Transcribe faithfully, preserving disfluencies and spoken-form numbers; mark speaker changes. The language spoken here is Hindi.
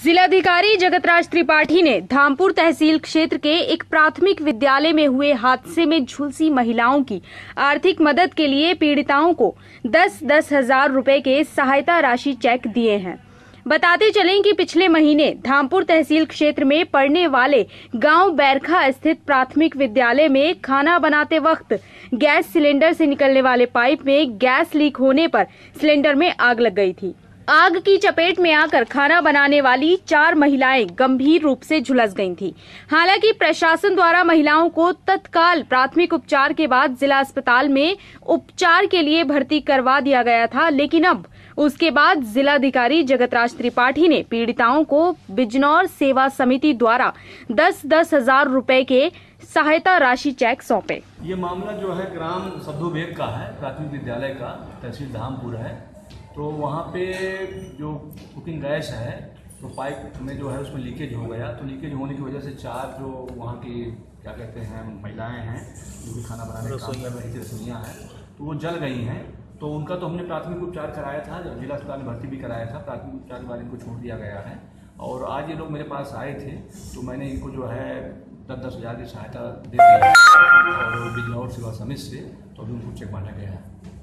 Speaker 1: जिलाधिकारी जगतराज त्रिपाठी ने धामपुर तहसील क्षेत्र के एक प्राथमिक विद्यालय में हुए हादसे में झुलसी महिलाओं की आर्थिक मदद के लिए पीड़िताओं को दस दस हजार रुपए के सहायता राशि चेक दिए हैं। बताते चलें कि पिछले महीने धामपुर तहसील क्षेत्र में पड़ने वाले गांव बैरखा स्थित प्राथमिक विद्यालय में खाना बनाते वक्त गैस सिलेंडर से निकलने वाले पाइप में गैस लीक होने पर सिलेंडर में आग लग गई थी। आग की चपेट में आकर खाना बनाने वाली चार महिलाएं गंभीर रूप से झुलस गई थीं। हालांकि प्रशासन द्वारा महिलाओं को तत्काल प्राथमिक उपचार के बाद जिला अस्पताल में उपचार के लिए भर्ती करवा दिया गया था, लेकिन अब उसके बाद जिलाधिकारी जगतराज त्रिपाठी ने पीड़िताओं को बिजनौर सेवा समिति द्वारा दस दस हजार रुपए के सहायता राशि चेक सौंपे।
Speaker 2: ये मामला जो है ग्राम सब्दोबेग का है, प्राथमिक विद्यालय का, तहसील धामपुर है। तो वहाँ पे जो कुकिंग गैस है तो पाइप में जो है उसमें लीकेज हो गया। तो लीकेज होने की वजह से चार जो वहाँ की क्या कहते हैं महिलाएं हैं जो भी खाना बनाने का काम कर रही थी, रसोइयाँ हैं, तो वो जल गई हैं। तो उनका तो हमने प्राथमिक उपचार कराया था, जिला अस्पताल में भर्ती भी कराया था। प्राथमिक उपचार के बाद इनको छोड़ दिया गया है और आज ये लोग मेरे पास आए थे तो मैंने इनको जो है दस दस हज़ार की सहायता दे दी और बिजनौर सेवा समिति से तो अभी उनको चेक बांटा गया है।